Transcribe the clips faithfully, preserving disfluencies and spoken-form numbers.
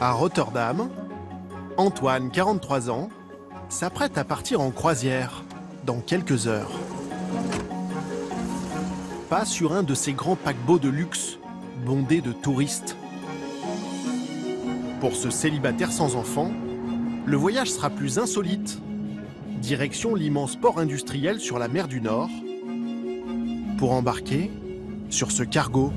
À Rotterdam, Antoine, quarante-trois ans, s'apprête à partir en croisière dans quelques heures. Pas sur un de ces grands paquebots de luxe, bondés de touristes. Pour ce célibataire sans enfant, le voyage sera plus insolite. Direction l'immense port industriel sur la mer du Nord, pour embarquer sur ce cargo.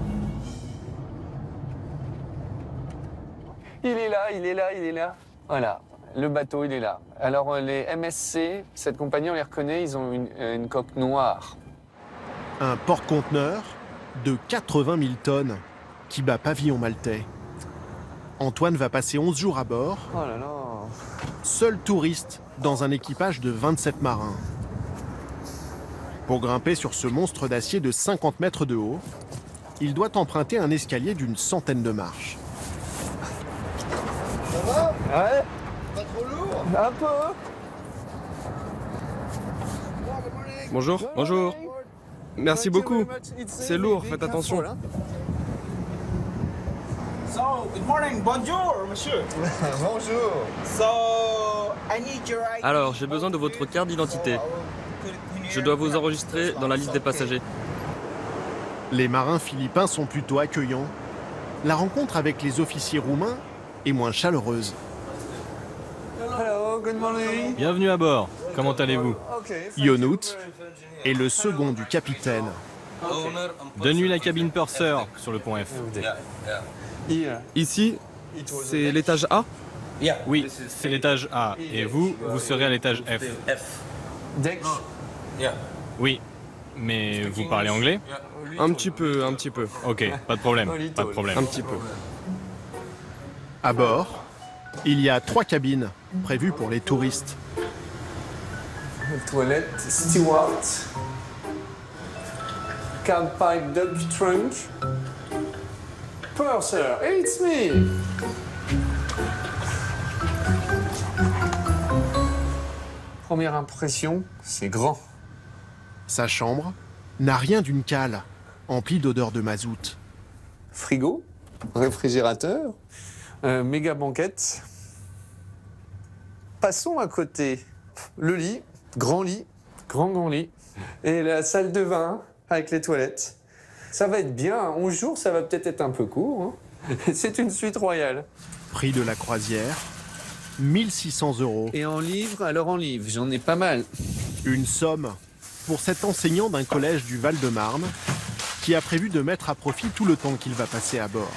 Il est là, il est là, il est là. Voilà, le bateau, il est là. Alors les M S C, cette compagnie, on les reconnaît, ils ont une, une coque noire. Un porte-conteneur de quatre-vingt mille tonnes qui bat pavillon maltais. Antoine va passer onze jours à bord, Oh là là. seul touriste dans un équipage de vingt-sept marins. Pour grimper sur ce monstre d'acier de cinquante mètres de haut, il doit emprunter un escalier d'une centaine de marches. Ça va? Ouais, Pas trop lourd? un peu. Bonjour. Bonjour. Merci beaucoup. C'est lourd, faites attention. So, good morning, bonjour, monsieur. Bonjour. So, I need your I D. Alors, j'ai besoin de votre carte d'identité. Je dois vous enregistrer dans la liste des passagers. Les marins philippins sont plutôt accueillants. La rencontre avec les officiers roumains est moins chaleureuse. Hello, good morning. Bienvenue à bord. Comment allez-vous? Okay. Ionut est le second du capitaine. De nuit la cabine purser sur le pont F. Here. Ici, c'est l'étage A. Oui, c'est l'étage A. Et vous, vous serez à l'étage F. Deck. Oui, mais vous parlez anglais? Un petit peu, un petit peu. Ok, pas de problème, pas de problème. Un petit peu. À bord, il y a trois cabines prévues pour les touristes. Toilette, steward. Card pipe, duck trunk. Purser, it's me. Première impression, c'est grand. Sa chambre n'a rien d'une cale, emplie d'odeur de mazout. Frigo, réfrigérateur, euh, méga banquette. Passons à côté. Le lit, grand lit, grand grand lit. Et la salle de bain avec les toilettes. Ça va être bien. onze jours, ça va peut-être être un peu court. Hein. C'est une suite royale. Prix de la croisière, mille six cents euros. Et en livres, alors en livres, j'en ai pas mal. Une somme pour cet enseignant d'un collège du Val-de-Marne qui a prévu de mettre à profit tout le temps qu'il va passer à bord.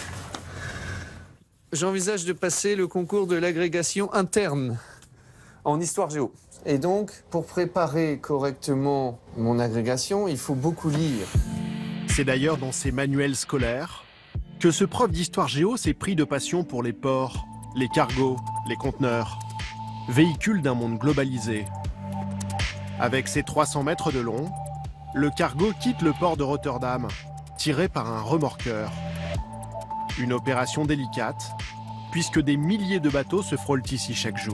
J'envisage de passer le concours de l'agrégation interne en histoire géo. Et donc, pour préparer correctement mon agrégation, il faut beaucoup lire. C'est d'ailleurs dans ses manuels scolaires que ce prof d'histoire géo s'est pris de passion pour les ports, les cargos, les conteneurs, véhicules d'un monde globalisé. Avec ses trois cents mètres de long, le cargo quitte le port de Rotterdam, tiré par un remorqueur. Une opération délicate, puisque des milliers de bateaux se frôlent ici chaque jour.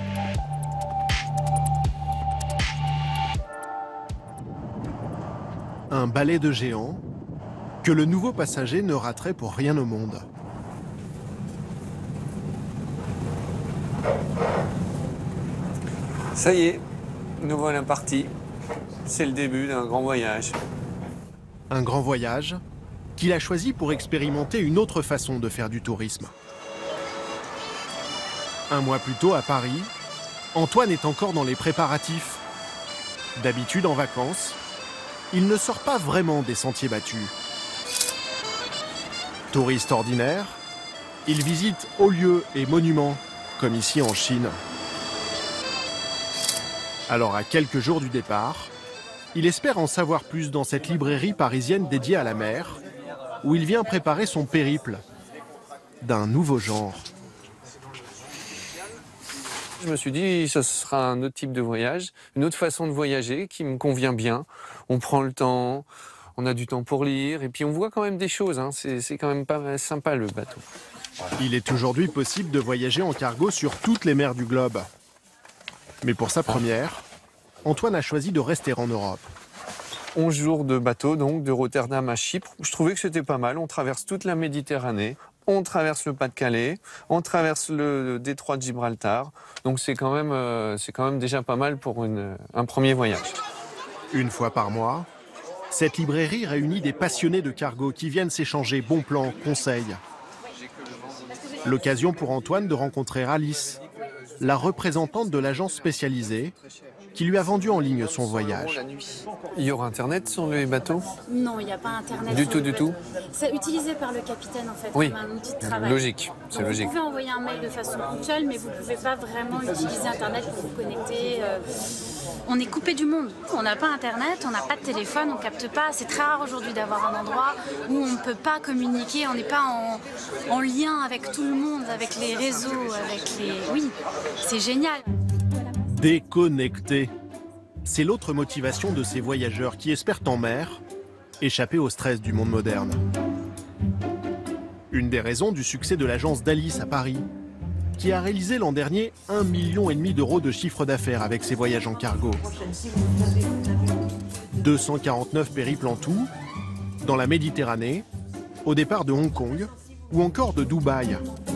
Un balai de géants que le nouveau passager ne raterait pour rien au monde. Ça y est, nous voilà partis. C'est le début d'un grand voyage. Un grand voyage qu'il a choisi pour expérimenter une autre façon de faire du tourisme. Un mois plus tôt, à Paris, Antoine est encore dans les préparatifs. D'habitude, en vacances, il ne sort pas vraiment des sentiers battus. Touriste ordinaire, il visite hauts lieux et monuments, comme ici en Chine. Alors, à quelques jours du départ, il espère en savoir plus dans cette librairie parisienne dédiée à la mer, où il vient préparer son périple d'un nouveau genre. Je me suis dit, ce sera un autre type de voyage, une autre façon de voyager qui me convient bien. On prend le temps, on a du temps pour lire, et puis on voit quand même des choses. Hein. C'est, c'est quand même pas sympa le bateau. Il est aujourd'hui possible de voyager en cargo sur toutes les mers du globe. Mais pour sa première, Antoine a choisi de rester en Europe. onze jours de bateau, donc, de Rotterdam à Chypre. Je trouvais que c'était pas mal. On traverse toute la Méditerranée. on traverse le Pas-de-Calais, on traverse le détroit de Gibraltar. Donc c'est quand même, euh, c'est quand même déjà pas mal pour une, un premier voyage. Une fois par mois, cette librairie réunit des passionnés de cargo qui viennent s'échanger bons plans, conseils. L'occasion pour Antoine de rencontrer Alice, la représentante de l'agence spécialisée, qui lui a vendu en ligne son voyage. Il y aura Internet sur les bateaux? Non, il n'y a pas Internet. Du tout, du tout. C'est utilisé par le capitaine en fait, oui. comme un outil de travail. Logique, c'est logique. Vous pouvez envoyer un mail de façon ponctuelle, mais vous ne pouvez pas vraiment utiliser Internet pour vous connecter. Euh... On est coupé du monde. On n'a pas Internet, on n'a pas de téléphone, on ne capte pas. C'est très rare aujourd'hui d'avoir un endroit où on ne peut pas communiquer, on n'est pas en, en lien avec tout le monde, avec les réseaux, avec les... Oui, c'est génial. Déconnecté. C'est l'autre motivation de ces voyageurs qui espèrent en mer échapper au stress du monde moderne. Une des raisons du succès de l'agence d'Alice à Paris, qui a réalisé l'an dernier un million et demi d'euros de chiffre d'affaires avec ses voyages en cargo. deux cent quarante-neuf périples en tout, dans la Méditerranée, au départ de Hong Kong ou encore de Dubaï.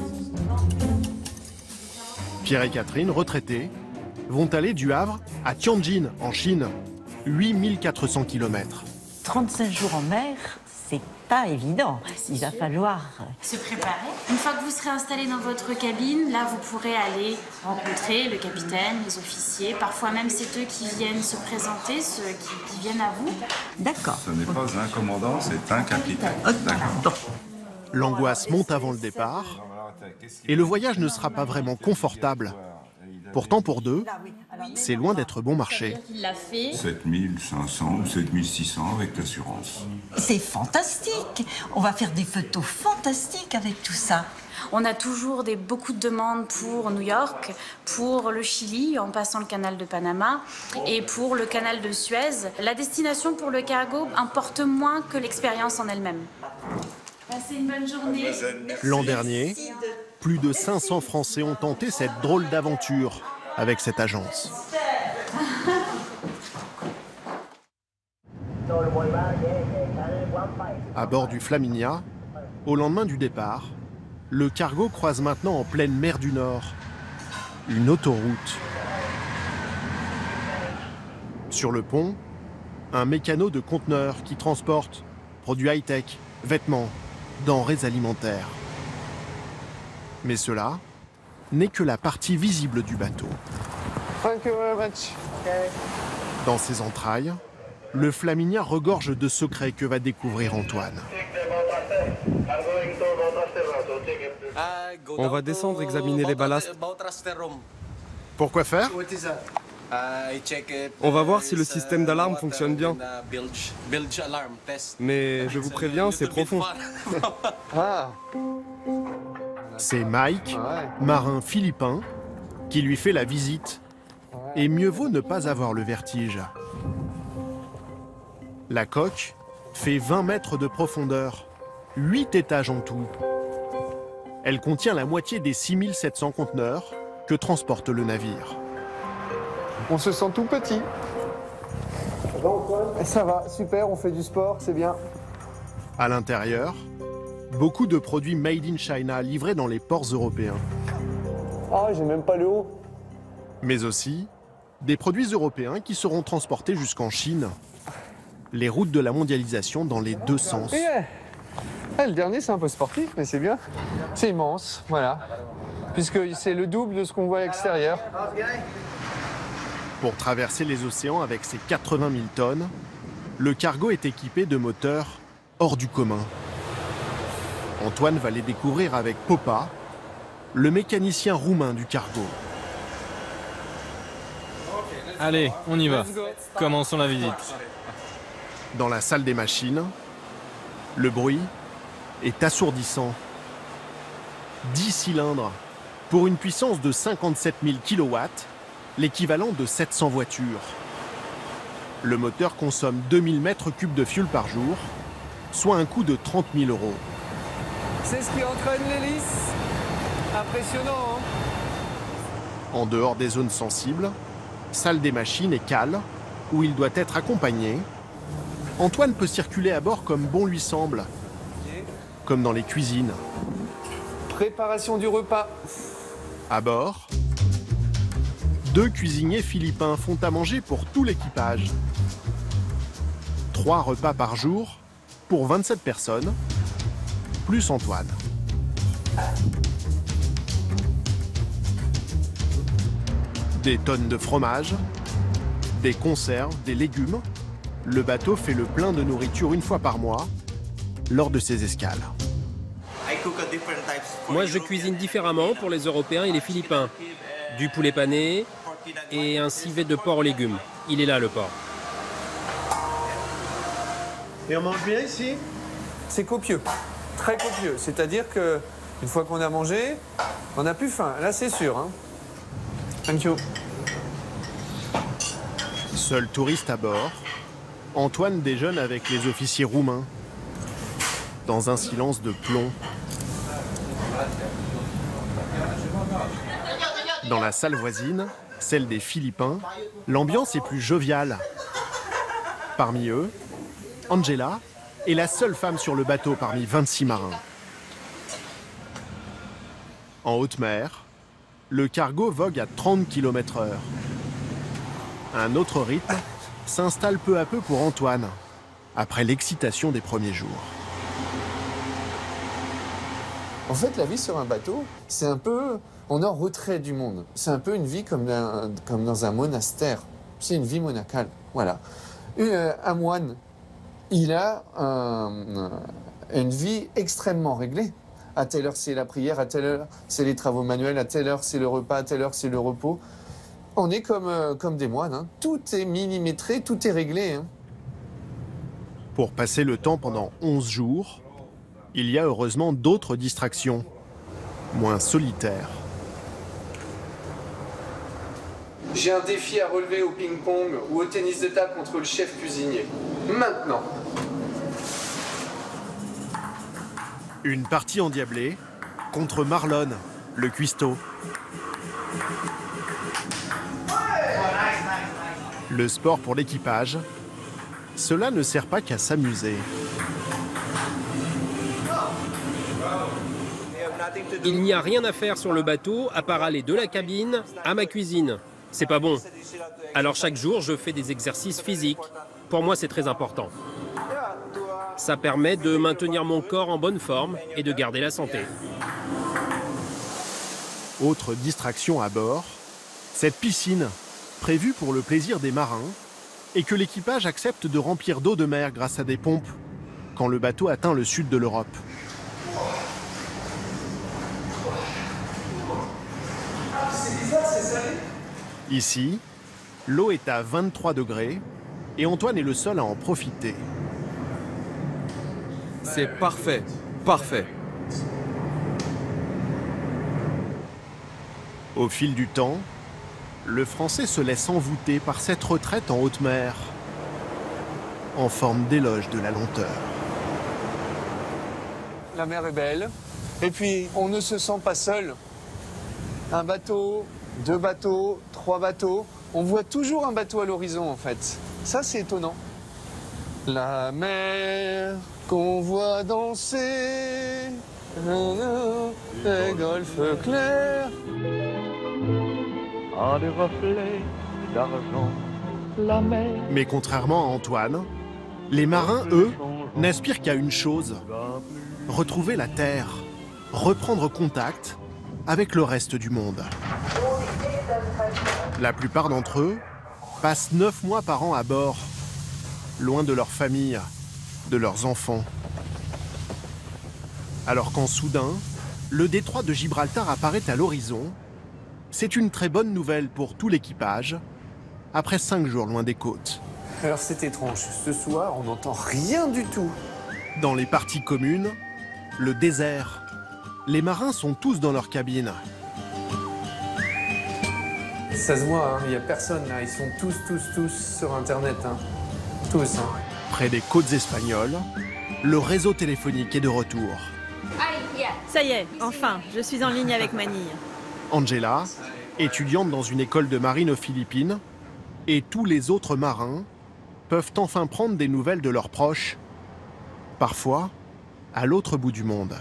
Pierre et Catherine, retraités, vont aller du Havre à Tianjin, en Chine, huit mille quatre cents kilomètres. trente-cinq jours en mer, c'est pas évident. Ouais, Il va sûr. falloir Se préparer. Une fois que vous serez installé dans votre cabine, là vous pourrez aller rencontrer le capitaine, les officiers, parfois même c'est eux qui viennent se présenter, ceux qui, qui viennent à vous. D'accord. Ce n'est pas un commandant, c'est un capitaine. D'accord. L'angoisse monte avant le départ et le voyage ne sera pas vraiment confortable. Pourtant, pour deux, c'est loin d'être bon marché. Il l'a fait. sept mille cinq cents ou sept mille six cents avec l'assurance. C'est fantastique. On va faire des photos fantastiques avec tout ça. On a toujours des, beaucoup de demandes pour New York, pour le Chili, en passant le canal de Panama, et pour le canal de Suez. La destination pour le cargo importe moins que l'expérience en elle-même. Passez une bonne journée. L'an dernier, plus de cinq cents Français ont tenté cette drôle d'aventure avec cette agence. À bord du Flaminia, au lendemain du départ, le cargo croise maintenant en pleine mer du Nord une autoroute. Sur le pont, un mécano de conteneurs qui transporte produits high-tech, vêtements, denrées alimentaires. Mais cela n'est que la partie visible du bateau. Thank you very much. Dans ses entrailles, le Flaminia regorge de secrets que va découvrir Antoine. On va descendre examiner les ballasts. Pourquoi faire? On va voir si le système d'alarme fonctionne bien. Mais je vous préviens, c'est profond. Ah, C'est Mike, ouais. marin philippin, qui lui fait la visite. Et mieux vaut ne pas avoir le vertige. La coque fait vingt mètres de profondeur, huit étages en tout. Elle contient la moitié des six mille sept cents conteneurs que transporte le navire. On se sent tout petit. Ça va, super, on fait du sport, c'est bien. À l'intérieur, beaucoup de produits made in China livrés dans les ports européens. Ah, j'ai même pas le haut. Mais aussi des produits européens qui seront transportés jusqu'en Chine. Les routes de la mondialisation dans les deux sens. Yeah. Ah, le dernier, c'est un peu sportif, mais c'est bien. C'est immense, voilà. Puisque c'est le double de ce qu'on voit à l'extérieur. Pour traverser les océans avec ses quatre-vingt mille tonnes, le cargo est équipé de moteurs hors du commun. Antoine va les découvrir avec Popa, le mécanicien roumain du cargo. Allez, on y va. Commençons la visite. Dans la salle des machines, le bruit est assourdissant. dix cylindres pour une puissance de cinquante-sept mille kilowatts, l'équivalent de sept cents voitures. Le moteur consomme deux mille mètres cubes de fuel par jour, soit un coût de trente mille euros. C'est ce qui entraîne l'hélice. Impressionnant, hein? En dehors des zones sensibles, salle des machines et cale, où il doit être accompagné, Antoine peut circuler à bord comme bon lui semble. comme dans les cuisines. Préparation du repas. À bord, deux cuisiniers philippins font à manger pour tout l'équipage. Trois repas par jour pour vingt-sept personnes, plus Antoine. Des tonnes de fromage, des conserves, des légumes. Le bateau fait le plein de nourriture une fois par mois, lors de ses escales. Moi, je cuisine différemment pour les Européens et les Philippins. Du poulet pané et un civet de porc aux légumes. Il est là, le porc. Et on mange bien ici? C'est copieux, très copieux. C'est-à-dire que une fois qu'on a mangé, on n'a plus faim. Là, c'est sûr. Hein. Thank you. Seul touriste à bord, Antoine déjeune avec les officiers roumains, dans un silence de plomb. Dans la salle voisine, celle des Philippins, l'ambiance est plus joviale. Parmi eux, Angela est la seule femme sur le bateau parmi vingt-six marins. En haute mer, le cargo vogue à trente kilomètres heure. Un autre rythme s'installe peu à peu pour Antoine, après l'excitation des premiers jours. En fait, la vie sur un bateau, c'est un peu... On est en retrait du monde. C'est un peu une vie comme, un, comme dans un monastère. C'est une vie monacale, voilà. Un, un moine, il a un, une vie extrêmement réglée. À telle heure, c'est la prière, à telle heure, c'est les travaux manuels, à telle heure, c'est le repas, à telle heure, c'est le repos. On est comme, euh, comme des moines. Hein. Tout est millimétré, tout est réglé. Hein. Pour passer le temps pendant onze jours, il y a heureusement d'autres distractions, moins solitaires. J'ai un défi à relever au ping-pong ou au tennis de table contre le chef cuisinier. Maintenant. Une partie endiablée contre Marlon, le cuistot. Le sport pour l'équipage, cela ne sert pas qu'à s'amuser. Il n'y a rien à faire sur le bateau à part aller de la cabine à ma cuisine. C'est pas bon. Alors chaque jour, je fais des exercices physiques. Pour moi, c'est très important. Ça permet de maintenir mon corps en bonne forme et de garder la santé. Autre distraction à bord, cette piscine, prévue pour le plaisir des marins, et que l'équipage accepte de remplir d'eau de mer grâce à des pompes, quand le bateau atteint le sud de l'Europe. Ici, l'eau est à vingt-trois degrés et Antoine est le seul à en profiter. C'est parfait, parfait. Au fil du temps, le Français se laisse envoûter par cette retraite en haute mer, en forme d'éloge de la lenteur. La mer est belle, et puis on ne se sent pas seul. Un bateau, deux bateaux, trois bateaux, on voit toujours un bateau à l'horizon en fait. Ça c'est étonnant. La mer qu'on voit danser, les golfes clairs. À des reflets d'argent, la mer. Mais contrairement à Antoine, les marins, eux, n'aspirent qu'à une chose, retrouver la terre, reprendre contact avec le reste du monde. La plupart d'entre eux passent neuf mois par an à bord, loin de leur famille, de leurs enfants. Alors quand soudain, le détroit de Gibraltar apparaît à l'horizon, c'est une très bonne nouvelle pour tout l'équipage, après cinq jours loin des côtes. Alors c'est étrange, ce soir on n'entend rien du tout. Dans les parties communes, le désert. Les marins sont tous dans leur cabine. Ça se voit, il hein, n'y a personne là, ils sont tous, tous, tous sur Internet. Hein. Tous. Hein. Près des côtes espagnoles, le réseau téléphonique est de retour. Ça y est, enfin, je suis en ligne avec Manille. Angela, étudiante dans une école de marine aux Philippines, et tous les autres marins peuvent enfin prendre des nouvelles de leurs proches. Parfois, à l'autre bout du monde.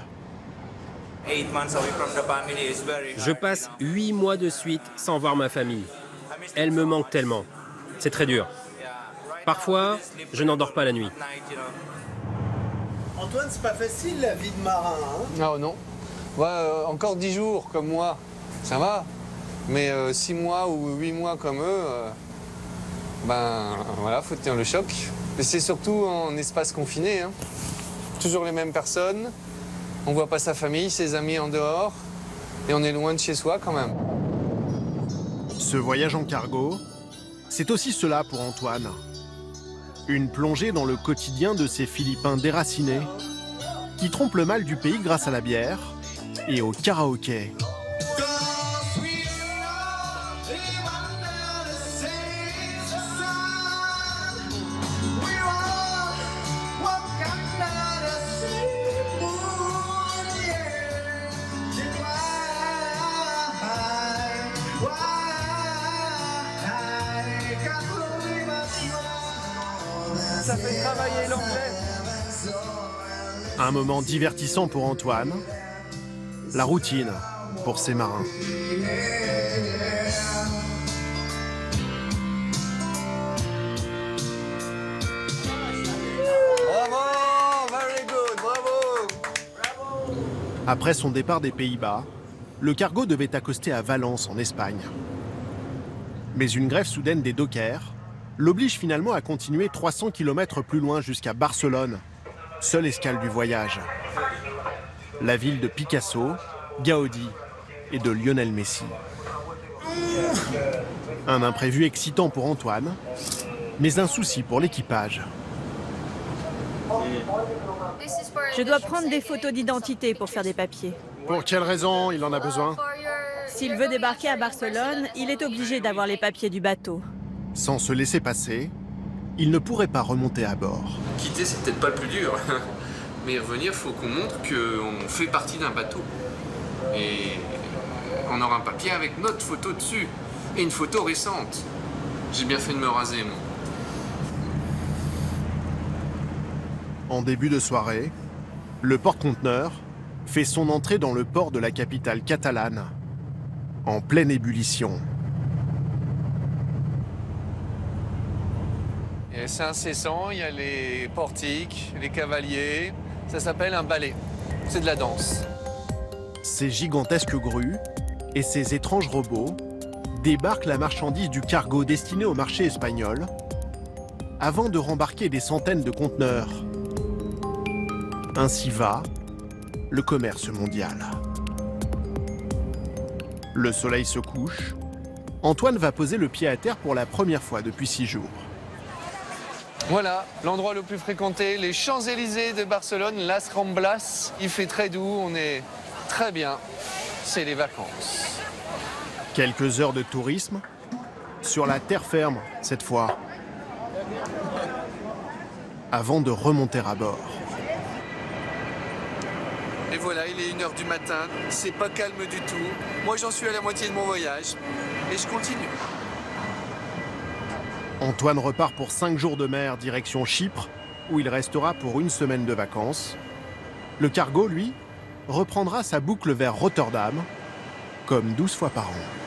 Je passe huit mois de suite sans voir ma famille. Elle me manque tellement. C'est très dur. Parfois, je n'endors pas la nuit. Antoine, c'est pas facile la vie de marin. Hein? Non, non. Ouais, euh, encore dix jours comme moi, ça va. Mais euh, six mois ou huit mois comme eux, euh, ben voilà, faut tenir le choc. Mais c'est surtout en espace confiné. Hein. Toujours les mêmes personnes. On voit pas sa famille, ses amis en dehors. Et on est loin de chez soi quand même. Ce voyage en cargo, c'est aussi cela pour Antoine. Une plongée dans le quotidien de ces Philippins déracinés qui trompent le mal du pays grâce à la bière et au karaoké. Ça fait travailler l'anglais. Un moment divertissant pour Antoine, la routine pour ces marins. Bravo, very good, bravo. Après son départ des Pays-Bas, le cargo devait accoster à Valence en Espagne. Mais une grève soudaine des dockers l'oblige finalement à continuer trois cents kilomètres plus loin jusqu'à Barcelone, seule escale du voyage. La ville de Picasso, Gaudi et de Lionel Messi. Un imprévu excitant pour Antoine, mais un souci pour l'équipage. Je dois prendre des photos d'identité pour faire des papiers. Pour quelle raison il en a besoin? S'il veut débarquer à Barcelone, il est obligé d'avoir les papiers du bateau. Sans se laisser passer, il ne pourrait pas remonter à bord. Quitter, c'est peut-être pas le plus dur. Mais revenir, il faut qu'on montre qu'on fait partie d'un bateau. Et on aura un papier avec notre photo dessus. Et une photo récente. J'ai bien fait de me raser, moi. En début de soirée, le porte-conteneur fait son entrée dans le port de la capitale catalane, en pleine ébullition. Et c'est incessant, il y a les portiques, les cavaliers. Ça s'appelle un ballet. C'est de la danse. Ces gigantesques grues et ces étranges robots débarquent la marchandise du cargo destiné au marché espagnol avant de rembarquer des centaines de conteneurs. Ainsi va le commerce mondial. Le soleil se couche. Antoine va poser le pied à terre pour la première fois depuis six jours. Voilà, l'endroit le plus fréquenté, les Champs-Élysées de Barcelone, Las Ramblas. Il fait très doux, on est très bien. C'est les vacances. Quelques heures de tourisme, sur la terre ferme cette fois, avant de remonter à bord. Et voilà, il est une heure du matin, c'est pas calme du tout. Moi j'en suis à la moitié de mon voyage et je continue. Antoine repart pour cinq jours de mer direction Chypre, où il restera pour une semaine de vacances. Le cargo, lui, reprendra sa boucle vers Rotterdam, comme douze fois par an.